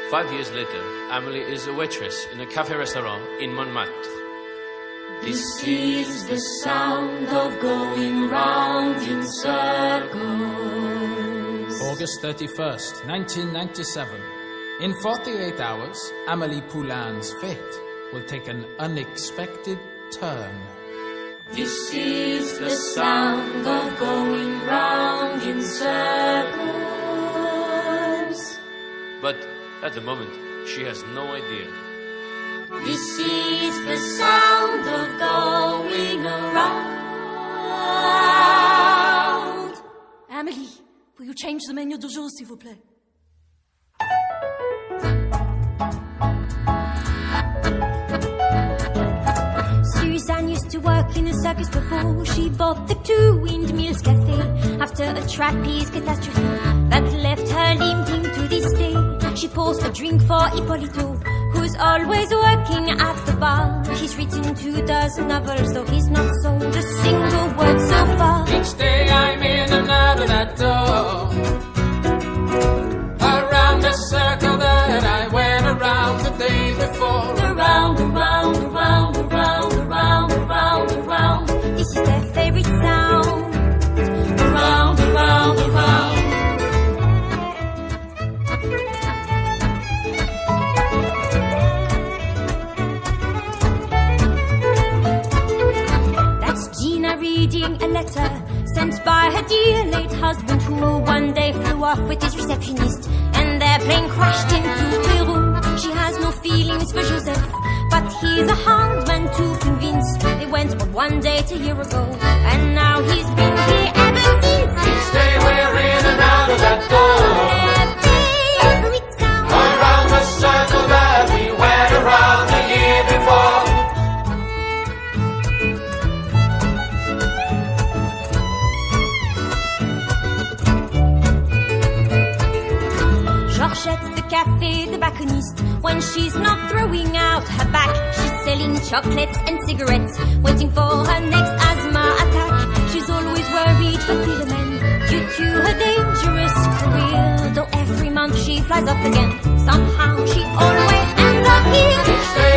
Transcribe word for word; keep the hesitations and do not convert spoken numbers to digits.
Five years later, Amélie is a waitress in a cafe-restaurant in Montmartre. This is the sound of going round in circles. August thirty-first, nineteen ninety-seven. In forty-eight hours, Amélie Poulain's fate will take an unexpected turn. This is the sound of going round in circles. But at the moment, she has no idea. This is the sound of going around. Amélie, will you change the menu du jour, s'il vous plaît? Suzanne used to work in a circus before she bought the Two Windmills Cafe. After a trapeze catastrophe that left her limping to this day, she pours a drink for Ippolito, who's always working at the bar. He's written two dozen novels, though he's not sold a single word so far. Each day I'm in and out of that door, around the circle that I went around the day before. Around, around, around, around, around, around, around. This is their favorite sound. Around, around, around. Reading a letter sent by her dear late husband, who one day flew off with his receptionist, and their plane crashed into Peru. She has no feelings for Joseph, but he's a hard man to convince. They went on one date a year ago, and now he's been here ever since. Each day we're in and out of that door, their favorite sound. around the circle that we went around the year before. Georgette's the cafe tobacconist. When she's not throwing out her back, she's selling chocolates and cigarettes, waiting for her next asthma attack. She's always worried for Philomene due to her dangerous career, though every month she flies off again. Somehow she always ends up here. Each day